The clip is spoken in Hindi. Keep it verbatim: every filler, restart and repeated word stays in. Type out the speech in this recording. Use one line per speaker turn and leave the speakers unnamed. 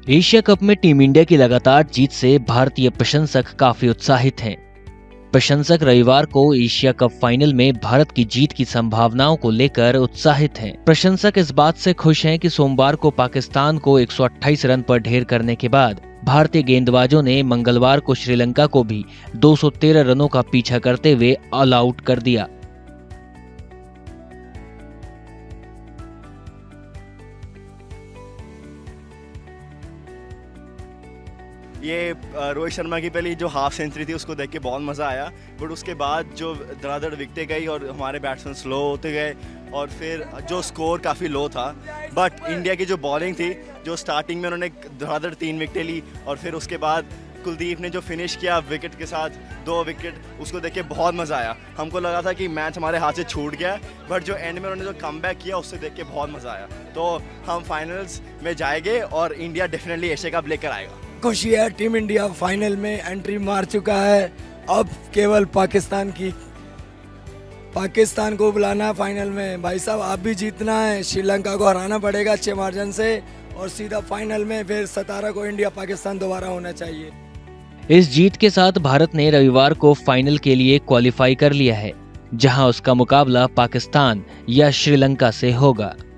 एशिया कप में टीम इंडिया की लगातार जीत से भारतीय प्रशंसक काफी उत्साहित हैं। प्रशंसक रविवार को एशिया कप फाइनल में भारत की जीत की संभावनाओं को लेकर उत्साहित हैं। प्रशंसक इस बात से खुश हैं कि सोमवार को पाकिस्तान को एक सौ अट्ठाईस रन पर ढेर करने के बाद भारतीय गेंदबाजों ने मंगलवार को श्रीलंका को भी दो सौ तेरह रनों का पीछा करते हुए ऑल आउट कर दिया।
ये रोहित शर्मा की पहली जो हाफ सेंचुरी थी उसको देख के बहुत मज़ा आया, बट उसके बाद जो धड़ाधड़ विकटें गई और हमारे बैट्समैन स्लो होते गए और फिर जो स्कोर काफ़ी लो था, बट इंडिया की जो बॉलिंग थी, जो स्टार्टिंग में उन्होंने धड़ाधड़ तीन विकटें ली और फिर उसके बाद कुलदीप ने जो फिनिश किया विकेट के साथ दो विकेट, उसको देख के बहुत मज़ा आया। हमको लगा था कि मैच हमारे हाथ से छूट गया, बट जो एंड में उन्होंने जो कमबैक किया उससे देख के बहुत मज़ा आया। तो हम फाइनल्स में जाएंगे और इंडिया डेफिनेटली एशिया कप लेकर आएगा।
खुशी है, टीम इंडिया फाइनल में एंट्री मार चुका है। अब केवल पाकिस्तान की पाकिस्तान को बुलाना है फाइनल में। भाई साहब आप भी जीतना है, श्रीलंका को हराना पड़ेगा अच्छे मार्जिन से और सीधा फाइनल में फिर सतारह को इंडिया पाकिस्तान दोबारा होना चाहिए।
इस जीत के साथ भारत ने रविवार को फाइनल के लिए क्वालिफाई कर लिया है, जहां उसका मुकाबला पाकिस्तान या श्रीलंका से होगा।